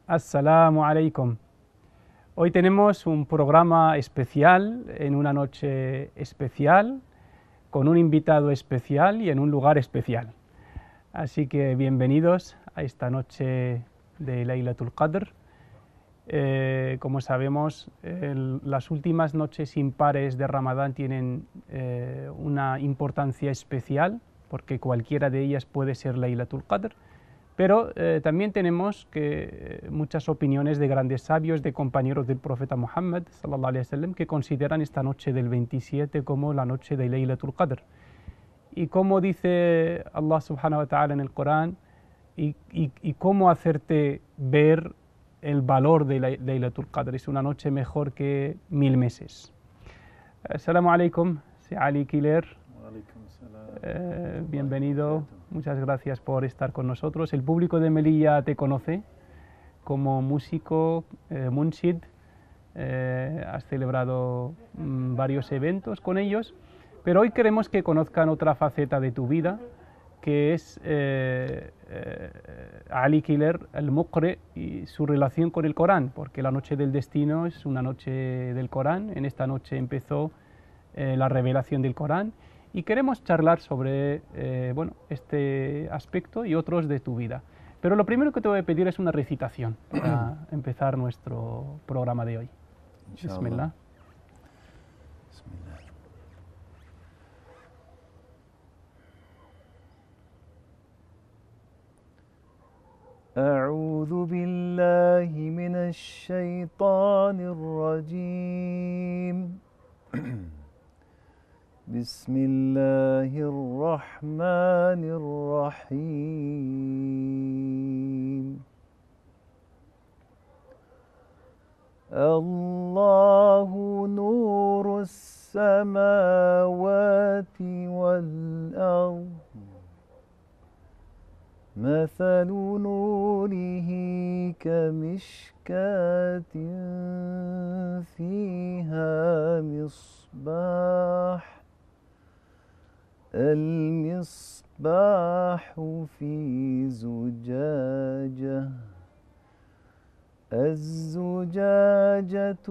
Assalamu alaikum. Hoy tenemos un programa especial, en una noche especial, con un invitado especial y en un lugar especial. Así que bienvenidos a esta noche de Laylatul Qadr. Como sabemos, las últimas noches impares de Ramadán tienen una importancia especial, porque cualquiera de ellas puede ser Laylatul Qadr. Pero también tenemos muchas opiniones de grandes sabios, de compañeros del profeta Muhammad sallallahu alaihi wasallam, que consideran esta noche del 27 como la noche de Laylatul Qadr. Y como dice Allah subhanahu wa ta'ala en el Corán, y cómo hacerte ver el valor de Laylatul Qadr. Es una noche mejor que 1000 meses. Assalamu alaikum, soy Ali Killer. Bienvenido, muchas gracias por estar con nosotros. El público de Melilla te conoce como músico, munshid. Has celebrado varios eventos con ellos, pero hoy queremos que conozcan otra faceta de tu vida, que es Ali Killer, el Muqri, y su relación con el Corán, porque la noche del destino es una noche del Corán. En esta noche empezó la revelación del Corán. Y queremos charlar sobre este aspecto y otros de tu vida. Pero lo primero que te voy a pedir es una recitación para empezar nuestro programa de hoy. Bismillah. Bismillah. أعوذ بالله من الشيطان الرجيم. بسم الله الرحمن الرحيم. الله نور السماوات والأرض. مثل نوره كمشكاة فيها مصباح. المصباح في زجاجة. الزجاجة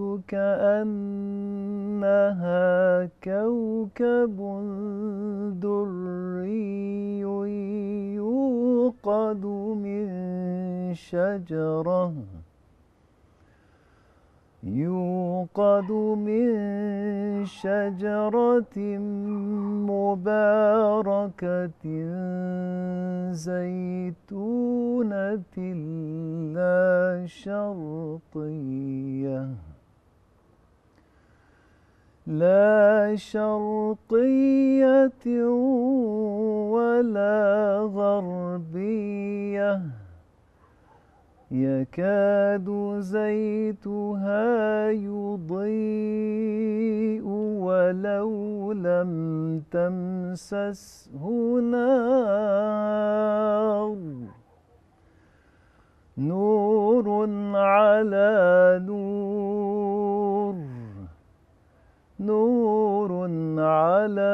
كأنها كوكب دري يوقد من شجرة مباركة زيتونة لا شرقية ولا غربية يكاد زيتها يضيء ولو لم تمسسه نار. نور على نور. نور على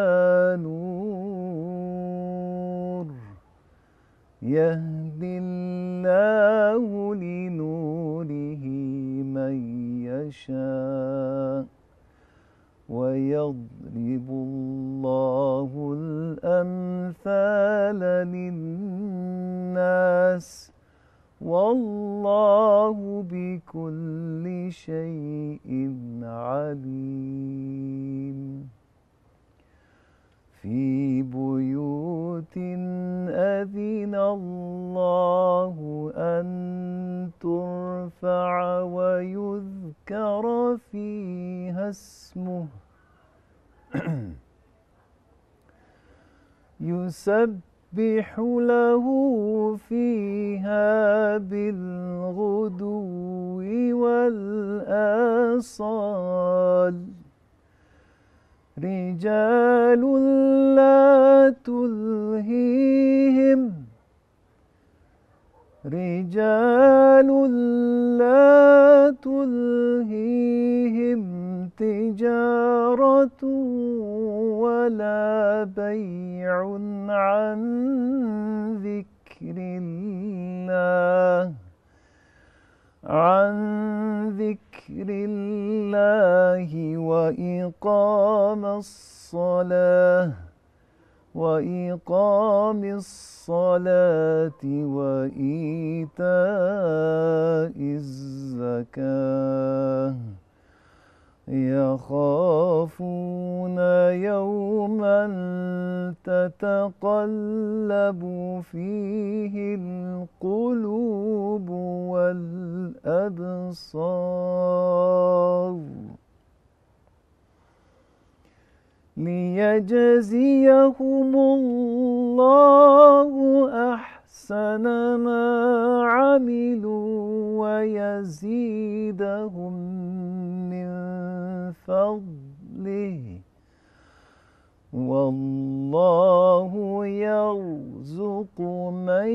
نور. يهدي الله لنوره من يشاء ويضرب الله الأمثال للناس والله بكل شيء عليم. في بيوت أذن الله أن ترفع ويذكر فيها اسمه يسبح له فيها بالغدو والآصال. رجال لا تلهيهم تجارة ولا بيع عن ذكر الله عن ذكر الله وإقام الصلاة وإيتاء الزكاة يخافون يوما تتقلب فيه القلوب والأبصار ليجزيهم الله أحسن ما عملوا ويزيدهم من فضله والله يرزق من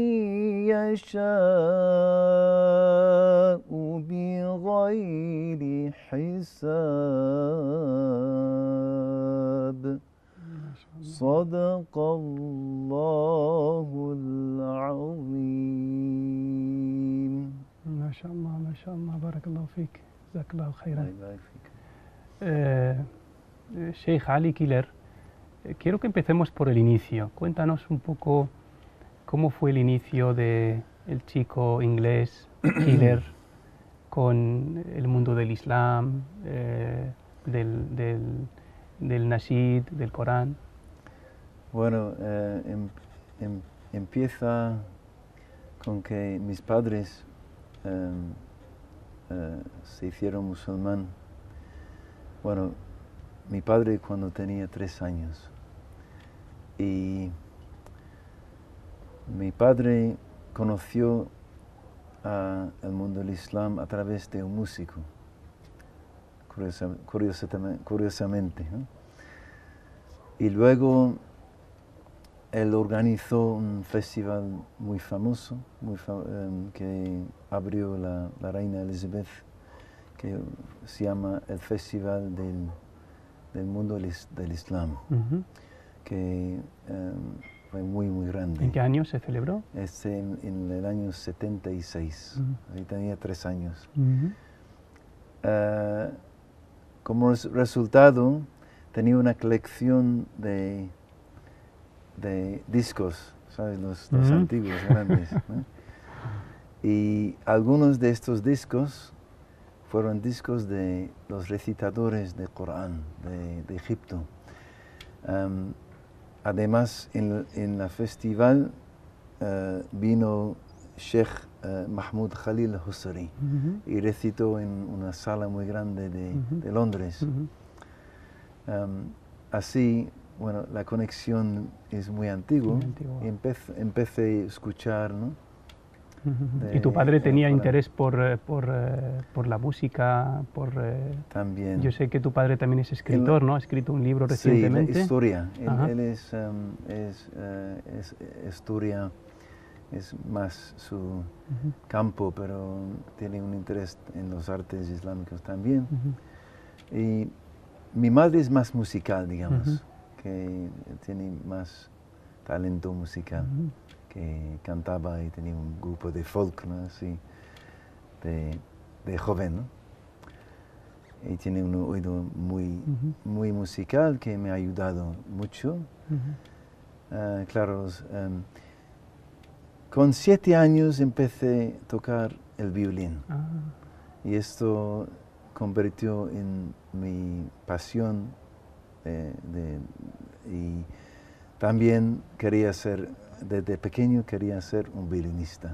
يشاء بغير حساب صدق الله العظيم. ما شاء الله ما شاء الله بارك الله فيك جزاك الله خيرا. Sheikh Ali Killer, quiero que empecemos por el inicio. Cuéntanos un poco cómo fue el inicio de el chico inglés Killer con el mundo del Islam, del Nasheed, del Corán. Bueno, empieza con que mis padres se hicieron musulmán. Bueno, mi padre cuando tenía 3 años y mi padre conoció el mundo del Islam a través de un músico, curiosamente, ¿no? Y luego él organizó un festival muy famoso que abrió la reina Elizabeth, que se llama el Festival del Mundo del Islam, que fue muy grande. ¿En qué año se celebró? En el año 76, ahí tenía 3 años. Como resultado, tenía una colección de discos, ¿sabes? Los antiguos, grandes, ¿no? Y algunos de estos discos fueron discos de los recitadores del Corán de Egipto. Además, en la festival vino Sheikh Mahmoud Khalil Husari y recitó en una sala muy grande de Londres. Así, bueno, la conexión es muy antigua. Y empecé a escuchar, ¿no? ¿Y tu padre tenía interés por la música? También. Yo sé que tu padre también es escritor, ¿no? Ha escrito un libro recientemente. Sí, la historia. Él es historia, es más su campo, pero tiene un interés en los artes islámicos también. Y mi madre es más musical, digamos, que tiene más talento musical. Que cantaba y tenía un grupo de folk, ¿no? Así, de joven, ¿no? Y tiene un oído muy musical que me ha ayudado mucho. Claro, con 7 años empecé a tocar el violín. Y esto convirtió en mi pasión y también desde pequeño quería ser un violinista.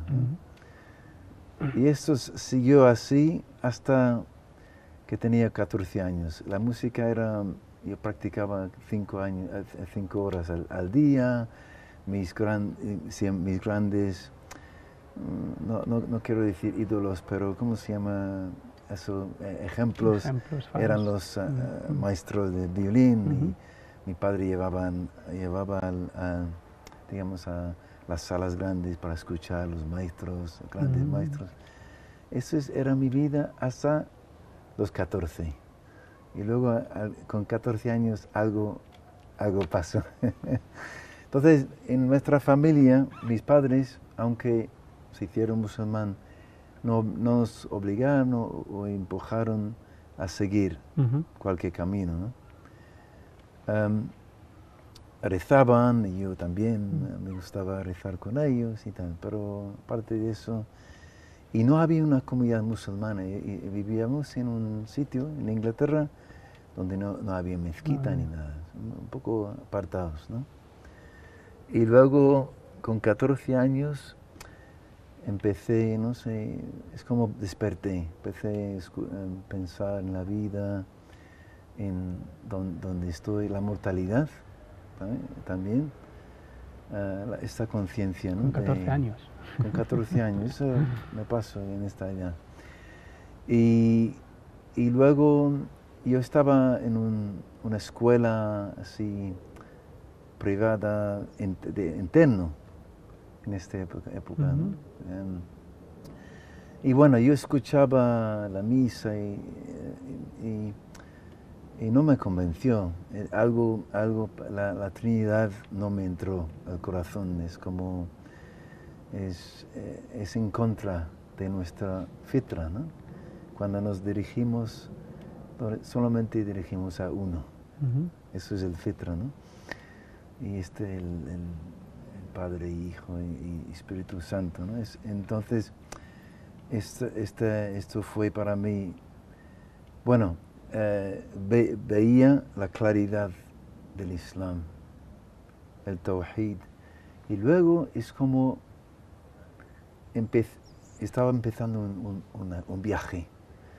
Y esto siguió así hasta que tenía 14 años. La música yo practicaba 5 horas al día. Mis grandes, no quiero decir ídolos, pero ¿cómo se llama eso? Ejemplos eran los maestros de violín. Y mi padre llevaba digamos, a las salas grandes para escuchar a los maestros, grandes maestros. Eso era mi vida hasta los 14. Y luego, con 14 años, algo pasó. Entonces, en nuestra familia, mis padres, aunque se hicieron musulmán, no nos obligaron o empujaron a seguir cualquier camino, ¿no? Rezaban y yo también me gustaba rezar con ellos y tal, pero aparte de eso, y no había una comunidad musulmana, y vivíamos en un sitio en Inglaterra donde no había mezquita ni nada, un poco apartados, ¿no? Y luego, con 14 años, empecé, no sé, es como desperté, empecé a pensar en la vida, en donde estoy, la mortalidad también, esta conciencia, ¿no? Con 14 años. Con 14 años, eso me pasó en esta edad. Y luego yo estaba en una escuela así privada interno en esta época, ¿no? Y bueno, yo escuchaba la misa y no me convenció. La Trinidad no me entró al corazón. Es como, es en contra de nuestra fitra, ¿no? Cuando nos dirigimos, solamente dirigimos a uno. Eso es el fitra, ¿no? Y el Padre, Hijo y Espíritu Santo, ¿no? Entonces, esto fue para mí, bueno, veía la claridad del Islam, el Tawhid, y luego es como estaba empezando un viaje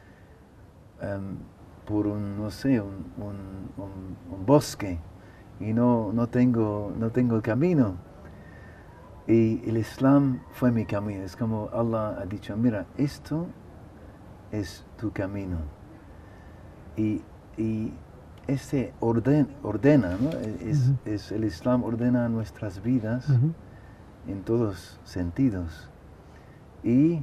por no sé, un bosque, y no tengo el camino. Y el Islam fue mi camino. Es como Allah ha dicho, mira, esto es tu camino. Y este ordena, ¿no? El Islam ordena nuestras vidas en todos sentidos. Y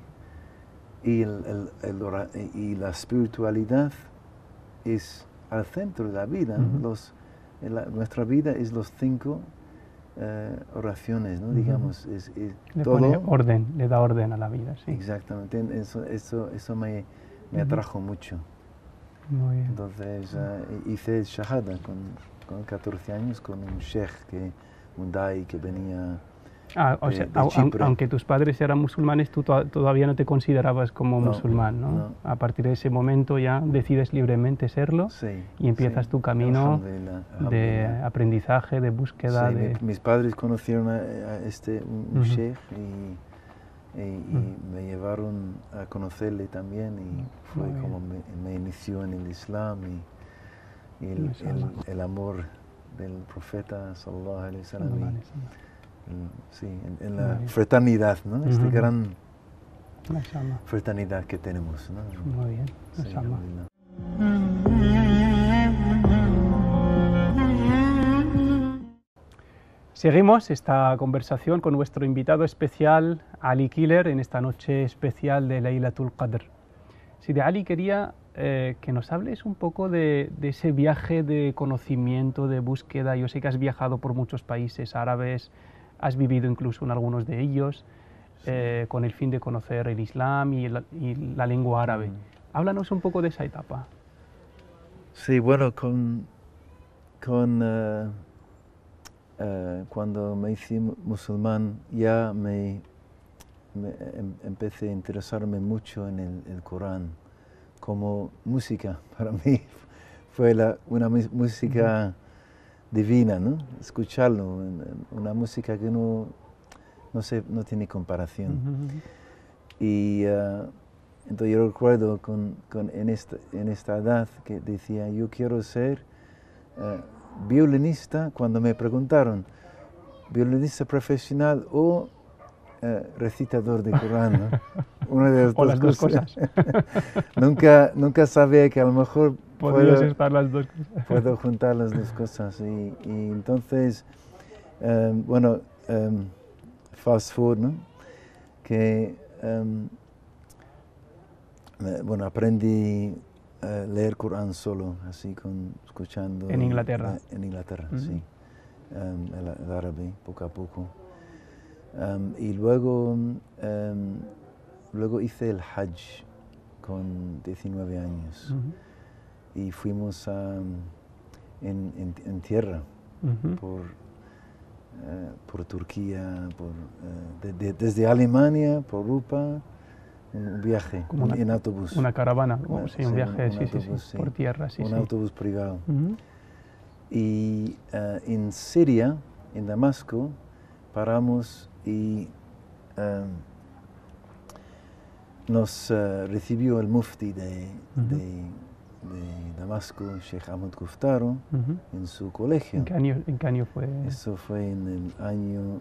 la espiritualidad es al centro de la vida. Nuestra vida es los 5 oraciones, ¿no? Digamos, Le todo. pone orden, le da orden a la vida, sí. Exactamente, eso me atrajo mucho. Muy bien. Entonces hice Shahada con 14 años con un sheikh, un dai que venía de Chipre. Aunque tus padres eran musulmanes, tú todavía no te considerabas como musulmán, ¿no? No. A partir de ese momento ya decides libremente serlo, Sí, y empiezas tu camino de aprendizaje, de búsqueda. Sí, mis padres conocieron a un sheikh y me llevaron a conocerle también, y fue como me inició en el Islam y el amor del profeta sallallahu alaihi wasallam. Sí, en la fraternidad, ¿no? Esta gran fraternidad que tenemos, ¿no? Muy bien, sí, Seguimos esta conversación con nuestro invitado especial, Ali Killer, en esta noche especial de Laylatul Qadr. Sidi Ali, quería que nos hables un poco de ese viaje de conocimiento, de búsqueda. Yo sé que has viajado por muchos países árabes, has vivido incluso en algunos de ellos, con el fin de conocer el Islam y la lengua árabe. Háblanos un poco de esa etapa. Sí, bueno, cuando me hice musulmán ya empecé a interesarme mucho en el Corán como música. Para mí fue una música divina, ¿no? Escucharlo, una música que no tiene comparación. Y entonces yo recuerdo en esta edad que decía, yo quiero ser violinista. Cuando me preguntaron, violinista profesional o recitador de Corán, ¿no? Una de las dos cosas. nunca sabía que a lo mejor podrías estar las dos cosas. Puedo juntar las dos cosas. Y entonces, bueno, fast forward, ¿no? Que bueno, aprendí a leer Corán solo, así escuchando. ¿En Inglaterra? En Inglaterra, sí. El árabe, poco a poco. Y luego luego hice el Hajj con 19 años y fuimos en tierra por Turquía, desde Alemania, por Europa, un viaje en autobús. Una caravana, Sí, un viaje, un autobús, sí, por tierra, sí. Un autobús privado. Y en Siria, en Damasco, paramos y nos recibió el mufti de Damasco, Sheikh Ahmad Kuftaro, en su colegio. ¿En qué año fue? Eso fue en el año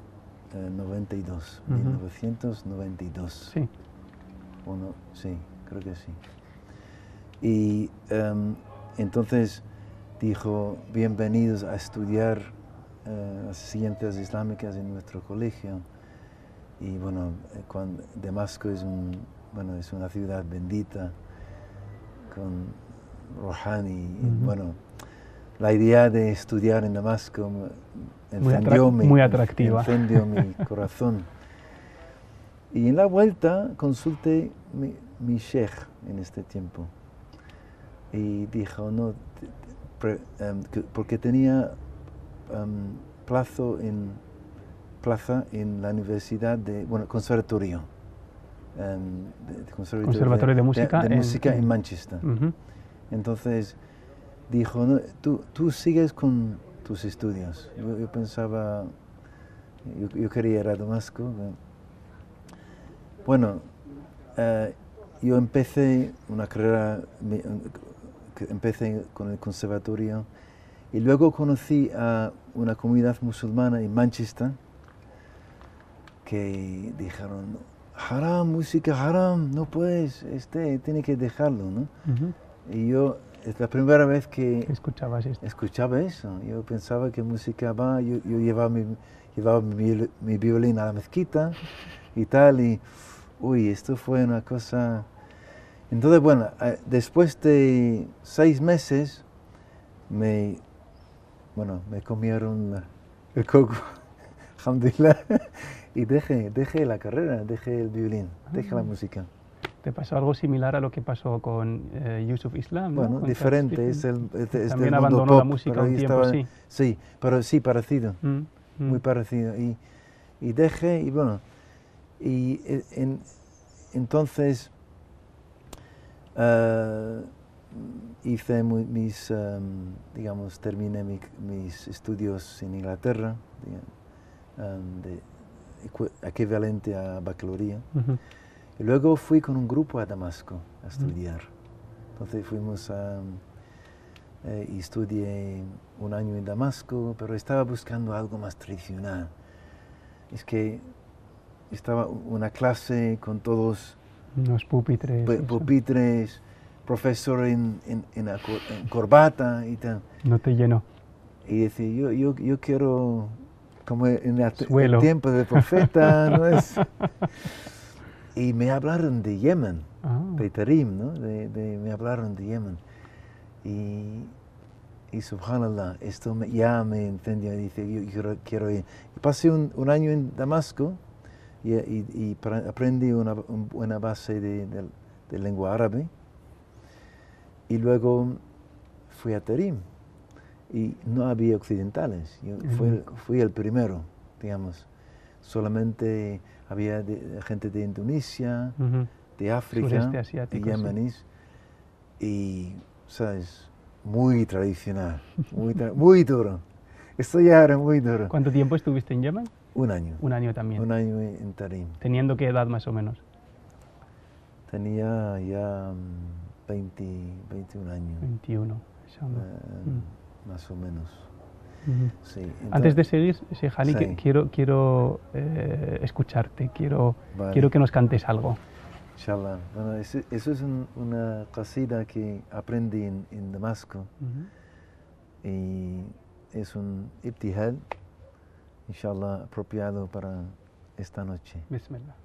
1992. Sí. Sí, creo que sí. Y entonces dijo, bienvenidos a estudiar las ciencias islámicas en nuestro colegio. Y bueno, Damasco es una ciudad bendita, con Rouhani. Bueno, la idea de estudiar en Damasco encendió mi corazón. Y en la vuelta consulté mi sheikh en este tiempo. Y dijo, no, porque tenía plaza en la universidad conservatorio. Conservatorio de música, en Manchester. Entonces dijo, no, tú sigues con tus estudios. Yo pensaba, yo quería ir a Damasco. Bueno, yo empecé una carrera, empecé con el conservatorio y luego conocí a una comunidad musulmana en Manchester que dijeron, haram, música haram, no puedes, tiene que dejarlo, ¿no? Y yo, es la primera vez que escuchaba eso. Yo pensaba que música va, yo llevaba mi violín a la mezquita y tal, y uy, esto fue una cosa. Entonces, bueno, después de 6 meses me comieron el coco, alhamdulillah, y dejé la carrera, dejé el violín, dejé la música. ¿Te pasó algo similar a lo que pasó con Yusuf Islam? Bueno, ¿no? diferente, es también del abandonó mundo pop, la música un tiempo, sí. Sí, pero sí parecido, muy parecido. Y dejé, y bueno, y entonces hice terminé mis estudios en Inglaterra, equivalente a baccalaureado. Y luego fui con un grupo a Damasco a estudiar. Entonces fuimos y estudié 1 año en Damasco, pero estaba buscando algo más tradicional. Es que estaba una clase con todos los pupitres, profesor en corbata y tal. No te llenó. Y decía, yo quiero, como en el tiempo del profeta, ¿no es? Y me hablaron de Yemen, de Tarim, ¿no? Me hablaron de Yemen. Y subhanallah, esto ya me entendió. Dice, yo quiero ir. Y pasé un año en Damasco y aprendí una buena base de lengua árabe. Y luego fui a Tarim. Y no había occidentales. Yo fui el primero, digamos. Solamente había gente de Indonesia, de África, de yemeníes, y, ¿sabes? Muy tradicional, muy duro. Esto ya era muy duro. ¿Cuánto tiempo estuviste en Yemen? 1 año. 1 año también. 1 año en Tarim. ¿Teniendo qué edad más o menos? Tenía ya 21 años. 21, más o menos. Sí, entonces, antes de seguir, Sheikh Ali, sí. quiero escucharte, quiero que nos cantes algo. Inshallah. Bueno, eso es una qasida que aprendí en Damasco y es un ibtihal, inshallah, apropiado para esta noche. Bismillah.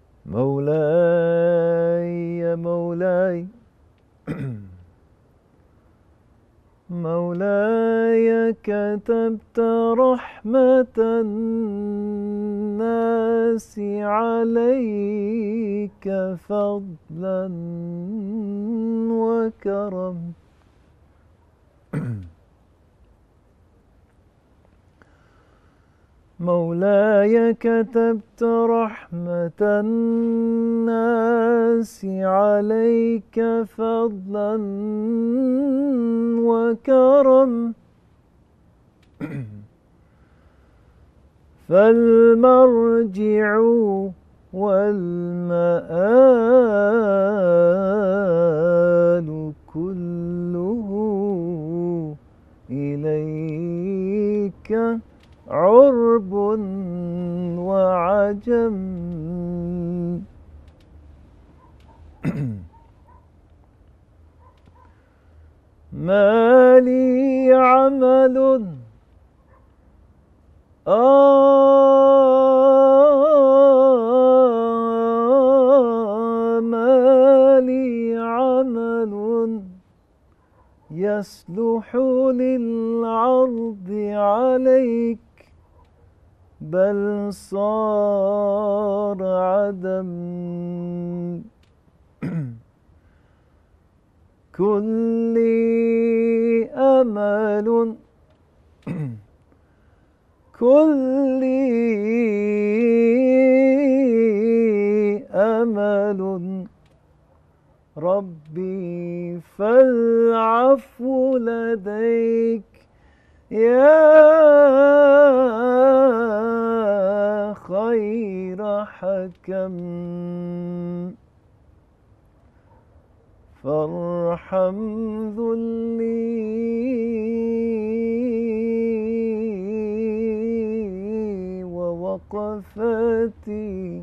مولاي يا مولاي مولاي كتبت رحمة الناس عليك فضلا وكرم. مولاي كتبت رحمة الناس عليك فضلا وكرم. فالمرجع والمآل كله إليك عرب وعجم. ما لي عمل ما لي عمل يصلح للعرض عليك بل صار عدم. كل أمل كل أمل ربي فالعفو لديك يا خير حكم. فارحم ذلي ووقفتي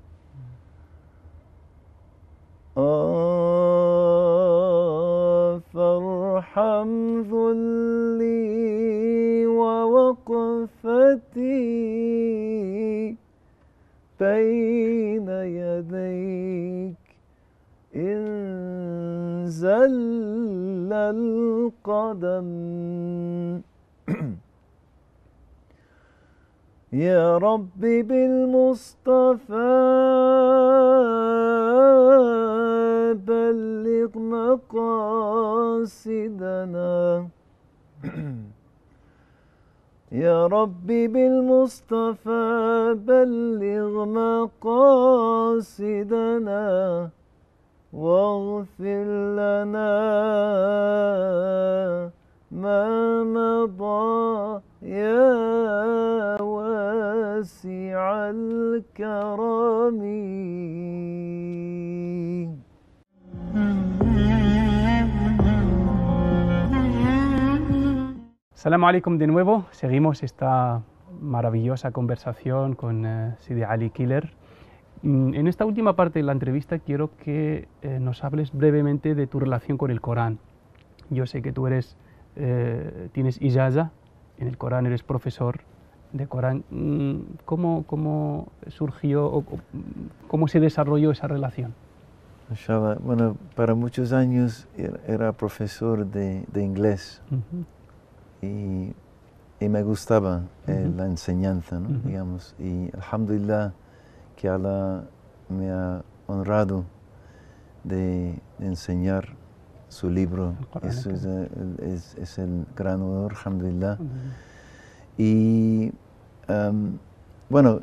فارحم ذلي ووقفتي بين يديك إن زل القدم. يا ربي بالمصطفى بلغ مقاصدنا. يا ربي بالمصطفى بلغ مقاصدنا واغفر لنا ما مضى يا واسع الكرم. Assalamu alaikum de nuevo. Seguimos esta maravillosa conversación con Sidi Ali Killer. En esta última parte de la entrevista quiero que nos hables brevemente de tu relación con el Corán. Yo sé que tú tienes ijaza en el Corán, eres profesor de Corán. ¿Cómo surgió o cómo se desarrolló esa relación? Bueno, para muchos años era profesor de inglés. Y me gustaba la enseñanza, ¿no? Digamos, y alhamdulillah que Allah me ha honrado de enseñar su libro. Eso es el gran honor, alhamdulillah. Y bueno,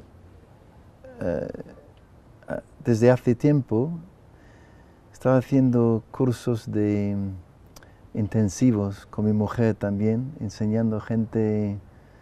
desde hace tiempo estaba haciendo cursos intensivos con mi mujer también, enseñando a gente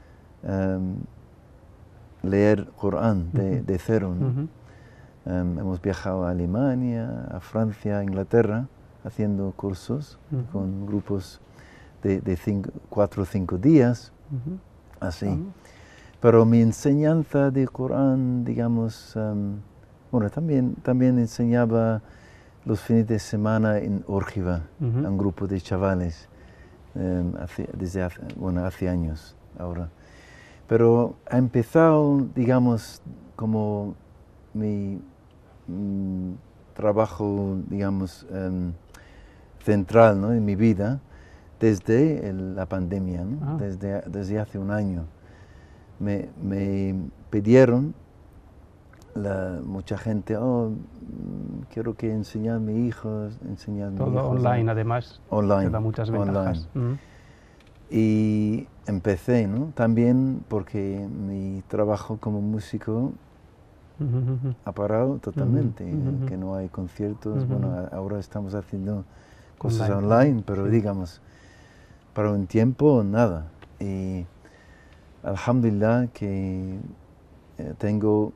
leer Corán de cero, ¿no? Hemos viajado a Alemania, a Francia, a Inglaterra, haciendo cursos con grupos de 4 o 5 días, así. Pero mi enseñanza de Corán, digamos, bueno, también enseñaba los fines de semana en Órgiva, a un grupo de chavales, hace años ahora. Pero ha empezado, digamos, como mi trabajo, digamos, central, ¿no? En mi vida, desde la pandemia, ¿no? Ah. Desde hace un año. Me pidieron mucha gente, quiero que enseñar a mis hijos, Todo online, además, online, te da muchas ventajas. Y empecé, ¿no? También porque mi trabajo como músico ha parado totalmente, que no hay conciertos. Bueno, ahora estamos haciendo cosas online, pero sí. digamos, para un tiempo nada. Y alhamdulillah que tengo,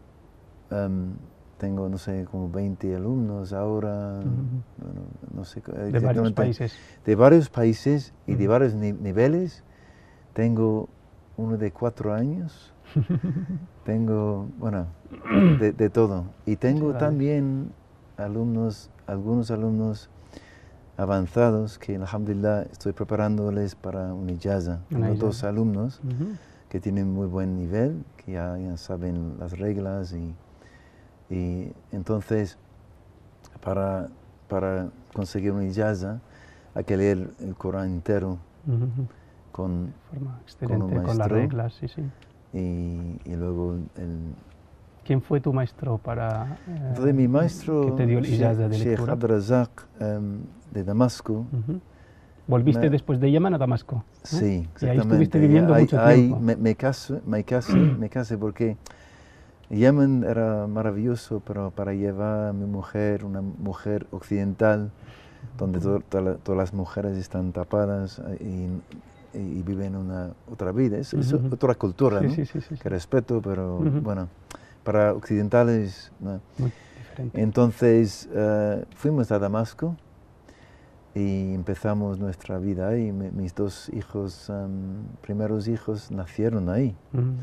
no sé, como 20 alumnos ahora, bueno, no sé De varios países. De varios países y de varios niveles. Tengo uno de 4 años, tengo, bueno, de todo. Y tengo también algunos alumnos avanzados que, alhamdulillah, estoy preparándoles para una ijaza. Tengo 2 alumnos que tienen muy buen nivel, que ya saben las reglas y entonces para conseguir una ijaza hay que leer el Corán entero con un maestro, con las reglas, sí, sí. Y luego ¿Quién fue tu maestro para entonces mi maestro, que te dio el ijaza de Sheikh lectura? Abdrazak de Damasco. ¿Volviste después de Yemen a Damasco? Sí, exactamente. Y ahí estuviste viviendo mucho tiempo. Me casé porque Yemen era maravilloso, pero para llevar a mi mujer, una mujer occidental, donde todas las mujeres están tapadas y viven otra vida, es otra cultura, ¿no? Sí. Que respeto, pero bueno, para occidentales, ¿no? Muy diferente. Entonces fuimos a Damasco y empezamos nuestra vida ahí. Mis 2 hijos, primeros hijos, nacieron ahí.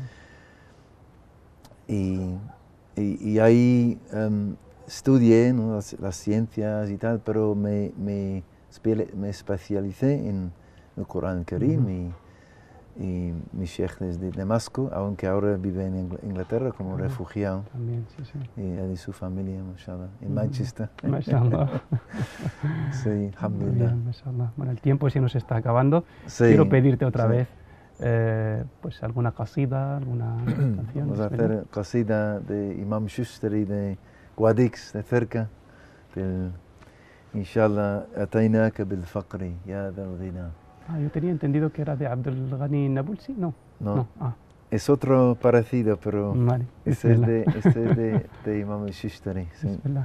Y ahí estudié, ¿no? las ciencias y tal, pero me especialicé en el Corán Karim y mi sheikh es de Damasco, aunque ahora vive en Inglaterra como refugiado. También, sí. Y él y su familia, mashallah, en Manchester. Mashallah. Sí, alhamdulillah. Mashallah. Bueno, el tiempo se nos está acabando. Sí, quiero pedirte otra vez pues alguna qasida, alguna canción. Vamos a hacer qasida de Imam Shustari de Guadix, de cerca, del Inshallah, ataynaka bil faqri, ya dal ghina. Yo tenía entendido que era de Abdul Ghani Nabulsi, no. Es otro parecido, pero vale. este es de Imam Shustari. Sí. Bismillah.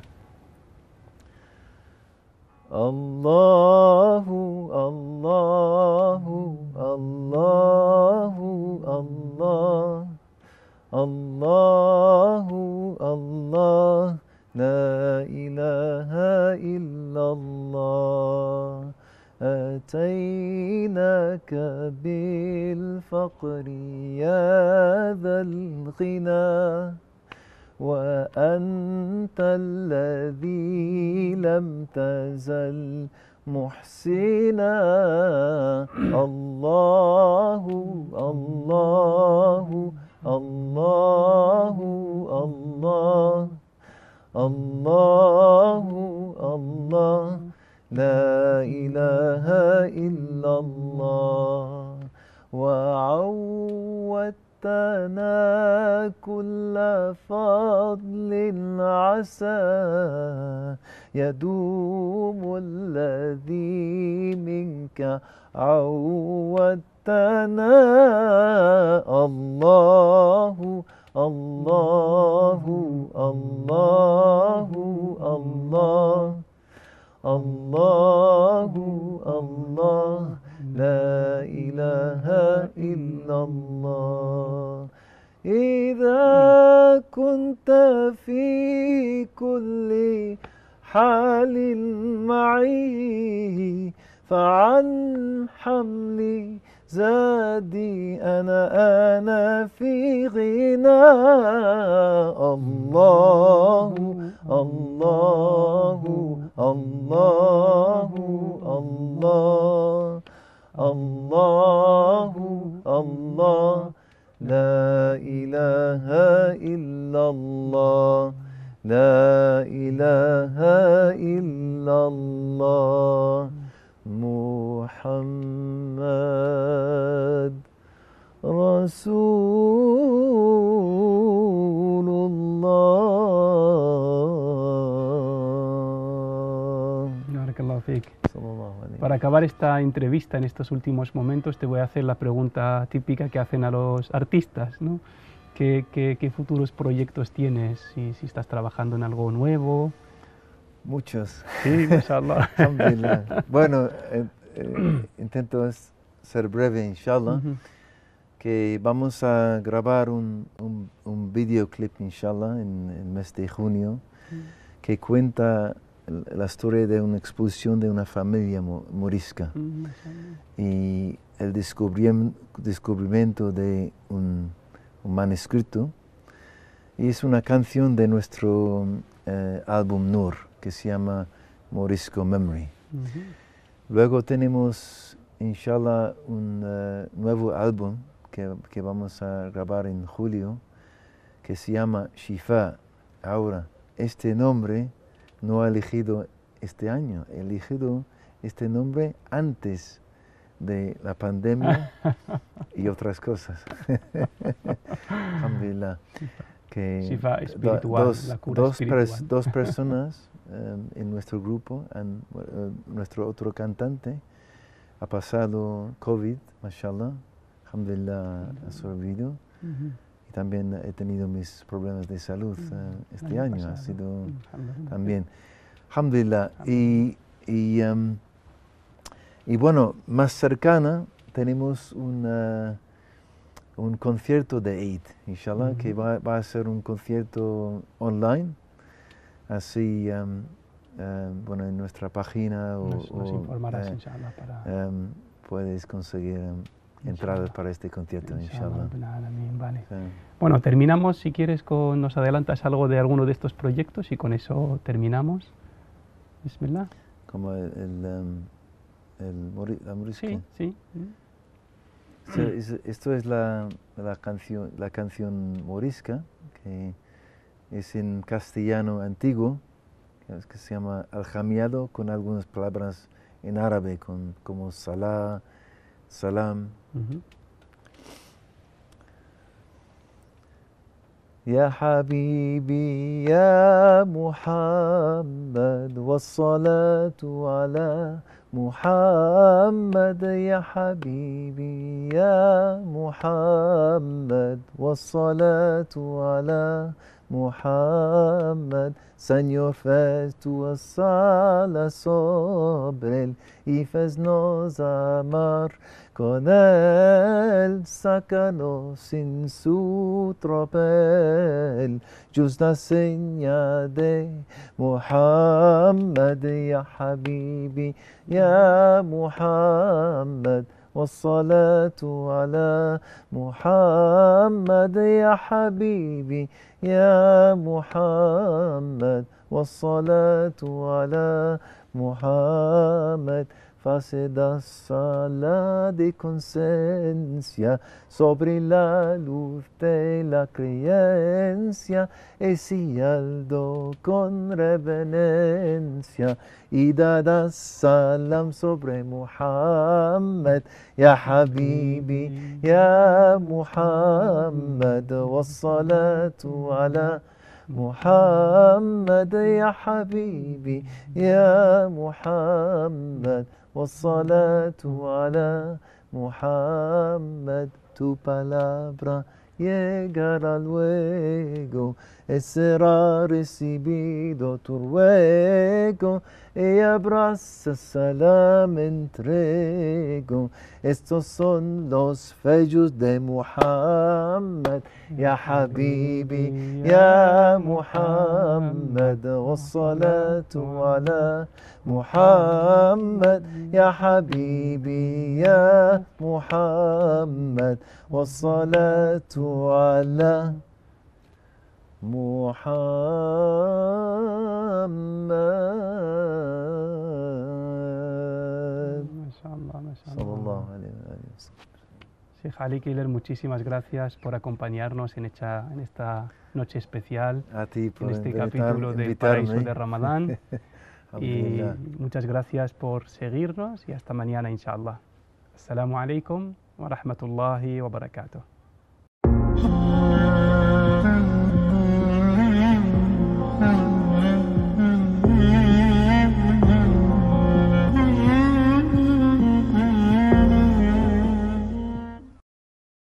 Allahu, Allahu, Allahu, Allah, Allahu, Allah, la ilaha illallah. أتيناك بالفقر يا ذا الغنى وأنت الذي لم تزل محسنا الله الله الله الله الله الله لا إله إلا الله وعودتنا كل فضل عسى يدوم الذي منك عودتنا الله الله الله الله الله الله لا إله إلا الله إذا كنت في كل حال معي فعن حملي زادي أنا في غنى الله الله الله الله الله الله لا إله إلا الله لا إله إلا الله محمد رسول الله. Barakallahu fik. صلى الله عليه Para acabar esta entrevista en estos últimos momentos, te voy a hacer la pregunta típica que hacen a los artistas, ¿no? ¿Qué futuros proyectos tienes? Si estás trabajando en algo nuevo. Muchos. Sí, mashallah. Alhamdulillah. Bueno, intento ser breve, inshallah. Que vamos a grabar un videoclip, inshallah, en el mes de junio, que cuenta la historia de una expulsión de una familia morisca y el descubrimiento de un manuscrito. Y es una canción de nuestro álbum Nur, que se llama Morisco Memory. Luego tenemos, inshallah, un nuevo álbum que vamos a grabar en julio, que se llama Shifa. Ahora, este nombre no ha elegido este año, he elegido este nombre antes de la pandemia y otras cosas. Alhamdulillah. Que Shifa espiritual, la cura espiritual. Dos personas en nuestro grupo, nuestro otro cantante ha pasado COVID, mashallah, alhamdulillah, ha sobrevivido. Y también he tenido mis problemas de salud este año, ha sido también, alhamdulillah. Y bueno, más cercana tenemos un concierto de Eid, inshallah, que va a ser un concierto online, así, bueno, en nuestra página nos informarás, inshallah, para... puedes conseguir entradas para este concierto, inshallah. Vale. Sí. Bueno, terminamos, si quieres, nos adelantas algo de alguno de estos proyectos y con eso terminamos. Bismillah. Como la morisca. Sí, sí. Esto es la canción morisca, que es en castellano antiguo, que se llama aljamiado, con algunas palabras en árabe, como salah, salam. يا حبيبي يا محمد والصلاة على محمد يا حبيبي يا محمد والصلاة على محمد Señor, faz tua sala sobre él y faz-nos amar con él, sácanos sin su tropel, justa seña de Muhammad, ya Habibi, ya Muhammad. والصلاة على محمد يا حبيبي يا محمد والصلاة على محمد face da sala de conciencia sobre la luz de la creencia, ese aldo con reverencia y dada salam sobre Muhammad, ya Habibi, ya Muhammad, wassalatu ala محمد يا حبيبي يا محمد والصلاة على محمد tu palabra llegará luego, será recibido tu ruego, y abraza salam entrego. Estos son los fellos de Muhammad, ya Habibi, ya Muhammad, wassalatu ala Muhammad, ya Habibi, ya Muhammad, wassalatu ala Muhammad. Sallallahu alayhi wa sallam. Sheikh Ali Keiler, muchísimas gracias por acompañarnos en esta noche especial, A ti por en este capítulo del Paraíso de Ramadán. Y muchas gracias por seguirnos y hasta mañana, inshallah. Assalamu alaikum wa rahmatullahi wa barakatuh. Amén.